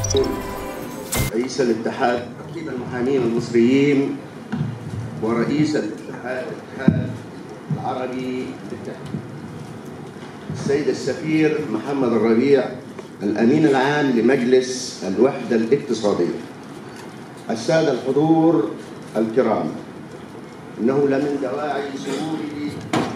رئيس الاتحاد المحامين المصريين ورئيس الاتحاد العربي للتحكيم، السيد السفير محمد الربيع الأمين العام لمجلس الوحدة الاقتصادية، السادة الحضور الكرام، إنه لمن دواعي سروري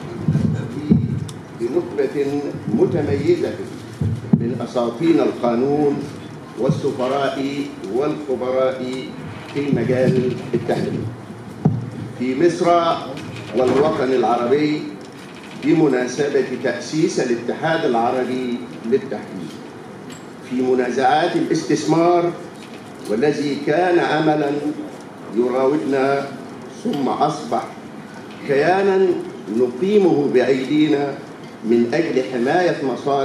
بنخبة متميزة من أساطين القانون والسفراء والخبراء في مجال التحكيم في مصر والوطن العربي بمناسبة تأسيس الاتحاد العربي للتحكيم في منازعات الاستثمار، والذي كان أملاً يراودنا ثم أصبح كياناً نقيمه بأيدينا من أجل حماية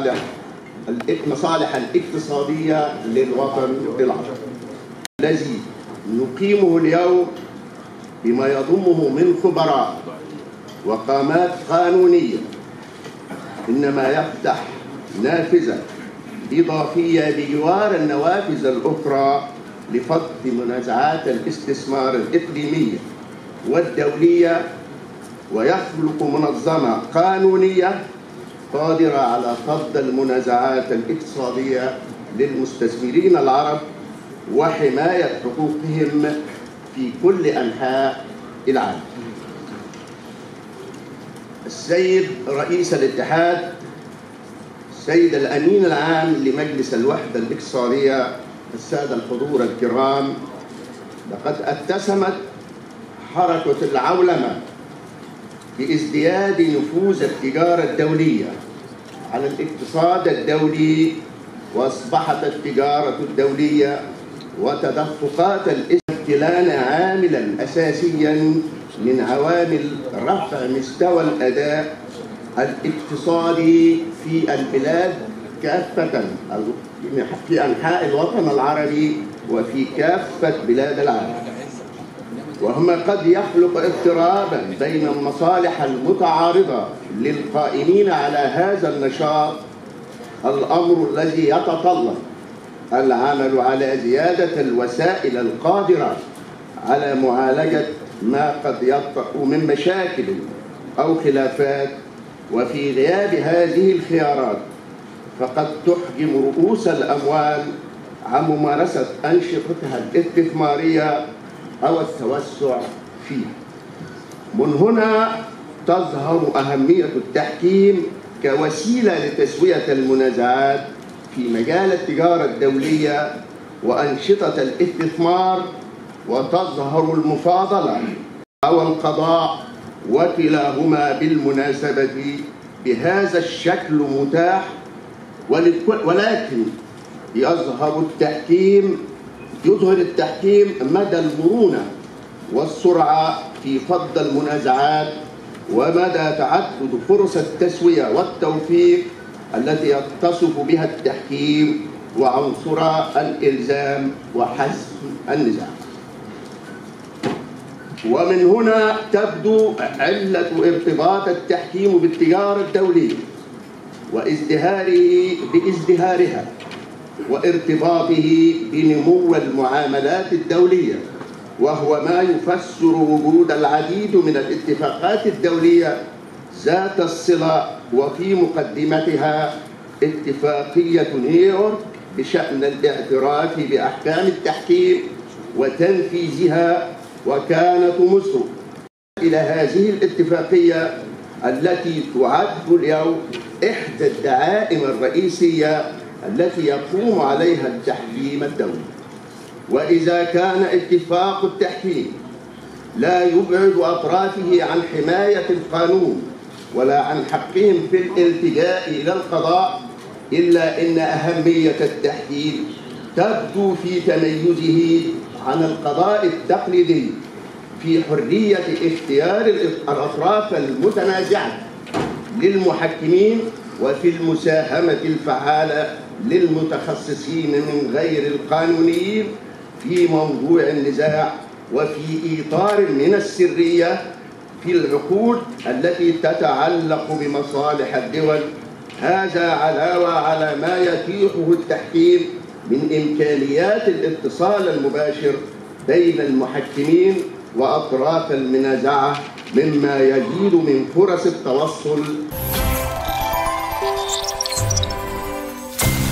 مصالح الاقتصادية للوطن العربي، الذي نقيمه اليوم بما يضمه من خبراء وقامات قانونية، إنما يفتح نافذة إضافية بجوار النوافذ الأخرى لفض منازعات الاستثمار الإقليمية والدولية، ويخلق منظمة قانونية قادرة على فض المنازعات الاقتصادية للمستثمرين العرب وحماية حقوقهم في كل أنحاء العالم. السيد رئيس الاتحاد، السيد الأمين العام لمجلس الوحدة الاقتصادية، السادة الحضور الكرام، لقد اتسمت حركة العولمة بازدياد نفوذ التجارة الدولية على الاقتصاد الدولي، وأصبحت التجارة الدولية وتدفقات الاستهلاك عاملاً أساسياً من عوامل رفع مستوى الأداء الاقتصادي في البلاد كافة، في أنحاء الوطن العربي وفي كافة بلاد العالم، وهما قد يخلق اضطراباً بين المصالح المتعارضة للقائمين على هذا النشاط، الأمر الذي يتطلب العمل على زيادة الوسائل القادرة على معالجة ما قد يطرأ من مشاكل أو خلافات. وفي غياب هذه الخيارات فقد تحجم رؤوس الأموال عن ممارسة أنشطتها الاستثمارية أو التوسع فيها. من هنا تظهر أهمية التحكيم كوسيلة لتسوية المنازعات في مجال التجارة الدولية وأنشطة الاستثمار، وتظهر المفاضلة أو القضاء، وكلاهما بالمناسبة بهذا الشكل متاح، ولكن يظهر التحكيم مدى المرونة والسرعة في فض المنازعات، ومدى تعدد فرص التسوية والتوفيق التي يتصف بها التحكيم، وعنصر الإلزام وحسم النزاع. ومن هنا تبدو علة ارتباط التحكيم بالتجارة الدولية بازدهارها وارتباطه بنمو المعاملات الدولية، وهو ما يفسر وجود العديد من الاتفاقات الدولية ذات الصلة، وفي مقدمتها اتفاقية نيويورك بشأن الاعتراف بأحكام التحكيم وتنفيذها. وكانت مصر إلى هذه الاتفاقية التي تعد اليوم إحدى الدعائم الرئيسية التي يقوم عليها التحكيم الدولي. وإذا كان اتفاق التحكيم لا يبعد أطرافه عن حماية القانون ولا عن حقهم في الالتجاء إلى القضاء، إلا إن أهمية التحكيم تبدو في تميزه عن القضاء التقليدي في حرية اختيار الأطراف المتنازعة للمحكمين، وفي المساهمة الفعالة للمتخصصين من غير القانونيين في موضوع النزاع، وفي إطار من السرية في العقود التي تتعلق بمصالح الدول. هذا علاوة على ما يتيحه التحكيم من إمكانيات الاتصال المباشر بين المحكمين وأطراف المنازعة، مما يزيد من فرص التوصل